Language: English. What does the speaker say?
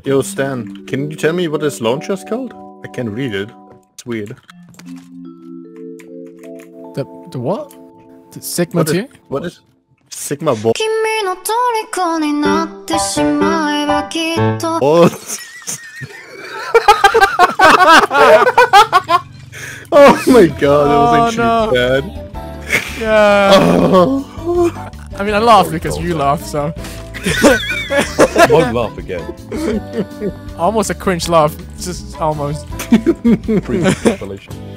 Yo, Stan, can you tell me what this launcher's called? I can't read it. It's weird. The what? The Sigma 2? What is Sigma ball? Oh my god, that was actually bad. Yeah. Oh. I mean, I laughed because you laughed, so. I won't laugh again. Almost a cringe laugh. Just almost. Pre-revelation.